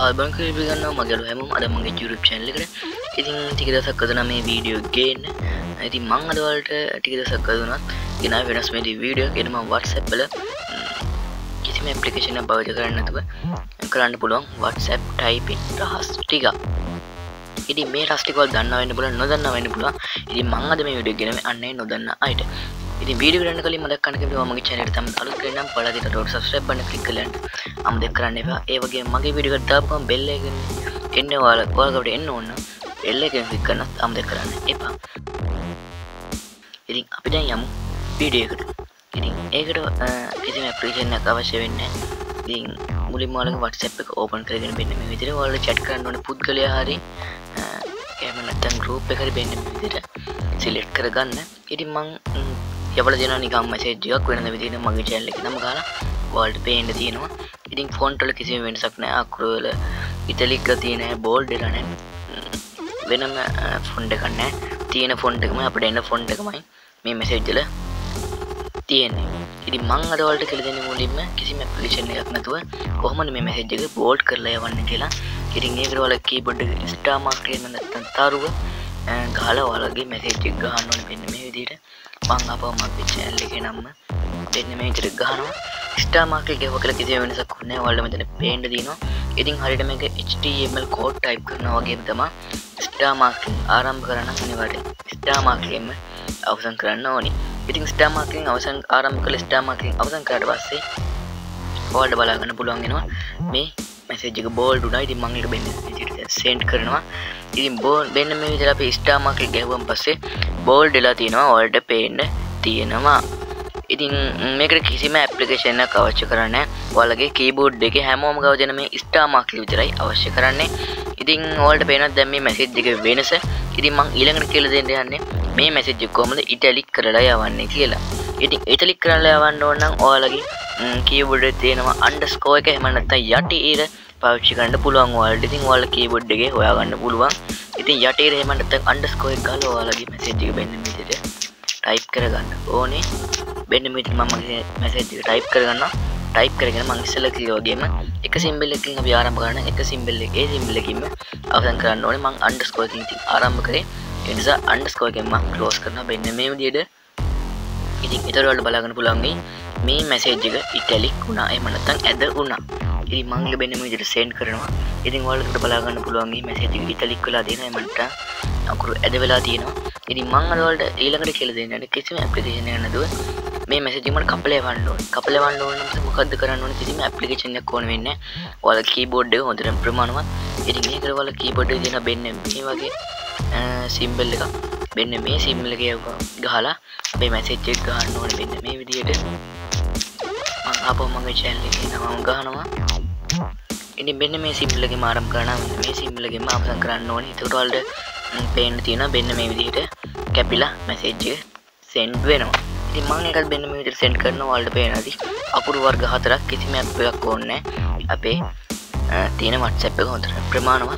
ආල්බන් කරපි ගන්නවා මගේලු හැමෝම අද මගේ YouTube channel එකට. ඉතින් ටික දවසක් අදලා මේ වීඩියෝ ගේන්න. ඉතින් මං අද වලට ටික දවසක් අදුනත් ගෙනා වෙනස් මේ වීඩියෝ එකක් මම WhatsApp වල කිසිම application එකක් භාවිත කරන්නේ නැතුව කරන්න පුළුවන් WhatsApp typing රහස් ටික. ඉතින් මේ රහස් ටික වල දන්නා වෙන්න පුළුවන් නොදන්නා වෙන්න පුළුවන්. ඉතින් මං අද මේ වීඩියෝ ගෙනම අන්නේ නොදන්නා අයට. ඉතින් වීඩියෝ කරන්න කලින් මතක් කරන්න කැමතියි මගේ channel එකට තමයි අලුත් වෙනනම් පළදිට subscribe බටන් click කරලා යන්න. අමතක කරන්න එපා. ඒ වගේම මගේ වීඩියෝ එකට දාපුවම bell එකෙන් එන්න ඔයාලකට එන්න ඕන. bell එකෙන් click කරනත් අමතක කරන්න එපා. ඉතින් අපි දැන් යමු වීඩියෝ එකට. ඉතින් ඒකට කිසිම application එකක් අවශ්‍ය වෙන්නේ නැහැ. ඉතින් මුලින්ම ඔයාලගේ WhatsApp එක open කරගෙන මෙන්න මේ විදිහට ඔයාලා chat කරන්න ඕනේ පුද්ගලයා හරි එහෙම නැත්නම් group එක හරි මෙන්න මේ විදිහට select කරගන්න. ඉතින් මම යවලා දෙනවා නිකන් message එකක් වෙනද විදිහට මගේ channel එකේ නම ගහලා ඔයාලට පේන්න තියෙනවා. ඉතින් font වල කිසිම වෙනසක් නැහැ. අකුරු වල italic ගතිය නැහැ, bold එක නැහැ. වෙනම font එකක් නැහැ. තියෙන font එකම අපිට එන font එකමයි මේ message වල තියෙන්නේ. ඉතින් මම අද ඔයාලට කියලා දෙන්නේ මුලින්ම කිසිම application එකක් නැතුව කොහොමද මේ message එක bold කරලා යවන්නේ කියලා. ඉතින් ඒකට ඔයාලා keyboard එක star mark එකෙන් නැත්නම් තරුව ගහලා ඔයාලගේ message එක ගහන්න ඕනේ මෙන්න මේ විදිහට. මම අපව මගේ channel එකේ නම මෙන්න මේ විදිහට ගහනවා. star mark එක ගහුවා කියලා කිසිම වෙනසක් නැහැ. ඔයාලට මෙතන පේන්න දිනවා. ඉතින් හරියට මේක HTML code type කරනවා වගේම තමයි star mark ආරම්භ කරන අනිවාර්යයෙන් star mark එකෙන්ම අවසන් කරන්න ඕනේ. ඉතින් star mark එකෙන් අවසන් ආරම්භ කළ star mark එකෙන් අවසන් කරාට පස්සේ ඔයාලට බලා ගන්න පුළුවන් වෙනවා මේ message එක bold උනා. ඉතින් මම ඒක මෙන්න විදිහට send කරනවා. ඉතින් මෙන්න මේ විදිහට අපි star mark එක ගැහුවම පස්සේ bold වෙලා තියෙනවා. ඔයාලට පේන්න තියෙනවා. ඉතින් මේකට කිසිම application එකක් අවශ්‍ය කරන්නේ නැහැ. ඔයාලගේ keyboard එකේ හැමෝම ගාව දෙන මේ star mark විතරයි අවශ්‍ය කරන්නේ. ඉතින් ඔයාලට පේනවා දැන් මේ message එකේ වෙනස. ඉතින් මම ඊළඟට කියලා දෙන්න යන්නේ මේ message එක කොහොමද italic කරලා යවන්නේ කියලා. ඉතින් italic කරලා යවන්න ඕන නම් ඔයාලගේ keyboard එකේ තියෙනවා underscore එක එහෙම නැත්නම් යටි ඊර පාවිච්චි කරන්න පුළුවන් ඔයාලට. ඉතින් ඔයාලා keyboard එකේ හොයාගන්න පුළුවන්. ඉතින් යටි ඊර එහෙම නැත්නම් underscore එක ගාලා ඔයාලගේ message එක මෙන්න මේ විදිහට type කරගන්න ඕනේ. මෙන්න මේ විදිහට මම මගේ message එක type කරගන්නවා. type කරගෙන මම ඉස්සෙල්ලා කිව්වා වගේම එක symbol එකකින් අපි ආරම්භ කරන එක symbol එකේ symbol එකකින්ම අවසන් කරන්න ඕනේ. මම underscore එකකින් ඉතින් ආරම්භ කරේ. ඒ නිසා underscore එකෙන් මම close කරනවා මෙන්න මේ විදිහට. ඉතින් ඊතර වලට බලාගන්න පුළුවන් මේ message එක italic වුණා එහෙම නැත්නම් ඇද වුණා. ඉතින් මම මෙන්න මේ විදිහට send කරනවා. ඉතින් ඔයාලට බලාගන්න පුළුවන් මේ message එක italic වෙලා තියෙනවා එහෙම නැත්නම් අකුරු ඇද වෙලා තියෙනවා. ඉතින් මම අද ඔයාලට ඊළඟට කියලා දෙන්නේ කිසිම application එකක් නැතුව මේ message එක මට කපලා යවන්න ඕනේ. කපලා යවන්න ඕන නම් මොකද්ද කරන්න ඕනේ? කිසිම application එකක් ඕන වෙන්නේ නැහැ. ඔයාලා keyboard එක හොඳට ප්‍රමාණවත්. ඉතින් මේකට ඔයාලා keyboard එකේ තියෙන මෙන්න මේ වගේ symbol එකක් මෙන්න මේ symbol එක ගහලා මේ message එක ගන්න ඕනේ මෙන්න මේ විදිහට. මම ආපහු මගේ channel එකේ නම ගහනවා. ඉතින් මෙන්න මේ symbol එකෙන් ආරම්භ කරනවා. මේ symbol එකෙන්ම අවසන් කරන්න ඕනේ. ඒකට ඔයාලට පේන්න තියෙනවා මෙන්න මේ විදිහට කැපිලා message එක send වෙනවා. ඉතින් මම ඒකත් මෙන්න මේ විදිහට send කරනවා. ඔයාලට පේනවාද? අකුරු වර්ග 4ක් කිසිම app එකක් ඕනේ නැහැ. අපේ තියෙන WhatsApp එක හොඳට ප්‍රමාණවත්.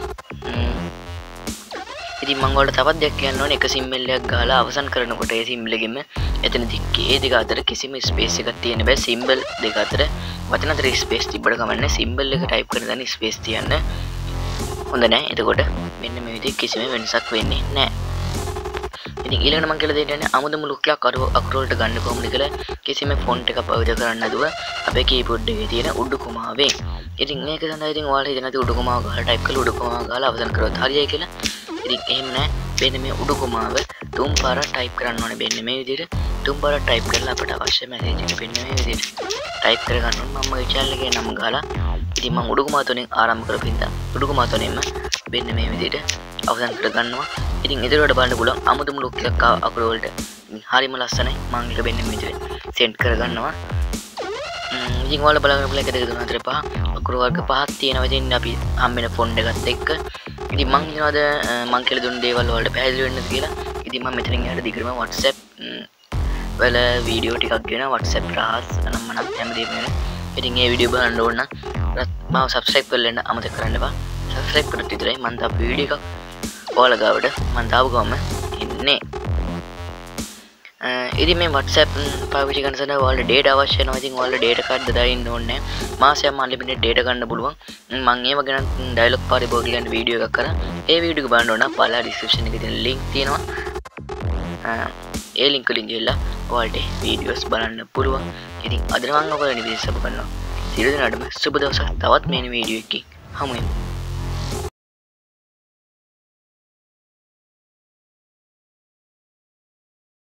ඉතින් මම ඔයාලට තවත් දෙයක් කියන්න ඕනේ. එක symbol එකක් ගහලා අවසන් කරනකොට ඒ symbol එකෙම එතනදී ඒ දෙක අතර කිසිම space එකක් තියෙන්න බෑ. symbol දෙක අතර වචන අතර space තිබ්බට කමන්නේ. symbol එක type කරන දණි space තියන්න හොඳ නැහැ. එතකොට මෙන්න මේ විදිහට කිසිම වෙනසක් වෙන්නේ නැහැ. ඉතින් ඊළඟට මම කියලා දෙන්නේ අමුතු මුලක් අකුරු වලට ගන්න කොහොමද කියලා කිසිම font එකක් පාවිච්චි කරන්නේ නැතුව අපේ keyboard එකේ තියෙන උඩු කොමාවෙන්. ඉතින් මේක සඳහා ඉතින් ඔයාලා හිතන දේ උඩු කොමාව ගහලා type කරලා උඩු කොමාව ගහලා අවසන් කරොත් හරියයි කියලා. ඉතින් එහෙම නැහැ. මෙන්න මේ උඩු කොමාව තුන් පාරක් type කරන්න ඕනේ. මෙන්න මේ විදිහට තුන් පාරක් type කරලා අපට අවශ්‍ය message එක මෙන්න මේ විදිහට type කර ගන්න ඕනේ. මම මගේ channel එකේ නම ගහලා ඉතින් මම උඩු කොමාව තුනෙන් ආරම්භ කරපින්ද උඩු කොමාව තුනෙන්ම මෙන්න මේ විදිහට අවසන් කර ගන්නවා. ඉතින් ඉදිරියට බලන්න පුළුවන් අමුතු මුලක් අකුරු වලට හරිම ලස්සනයි. මම ඒක මෙන්න මේ විදිහට send කර ගන්නවා. ඉතින් ඔයාලා බලන්න පුළුවන් 1 2 3 4 5 අකුරු වර්ග 5ක් තියෙනවා. ඉතින් අපි හම්බෙන font එකත් එක්ක ඉතින් මම හිතනවාද මම කියලා දුන්න දේවල් වලට පැහැදිලි වෙන්නද කියලා. ඉතින් මම මෙතනින් එහාට දිගටම WhatsApp වල වීඩියෝ ටිකක් ගෙන WhatsApp රහස් නම් හැමදේම වෙන. ඉතින් මේ වීඩියෝ බලන්න ඕන නම් මාව subscribe කරලා අමතක කරන්න එපා. subscribe කරොත් විතරයි මම තාම වීඩියෝ එකක් ඔයාලා ගාවට මම දාපු ගමන් ඉන්නේ. ඉතින් මේ WhatsApp පාවිච්චි කරන සඳහා ඔයාලට data අවශ්‍ය වෙනවා. ඉතින් ඔයාලට data card දාන්න ඕනේ. මාසයක් unlimited data ගන්න පුළුවන්. මම ඒව ගැන dialog පරිභෝග කියන වීඩියෝ එකක් කරා. ඒ වීඩියෝ එක බලන්න ඕන නම් පළල description එකේ තියෙන link තියෙනවා. ඒ link වලින් ගිහලා ඔයාලට videos බලන්න පුළුවන්. ඉතින් අද නම් ඔයාලා නිවිද සබ් කරනවා. සියලු දෙනාටම සුබ දවසක්. තවත් මේ වීඩියෝ එකකින් හමු වෙමු.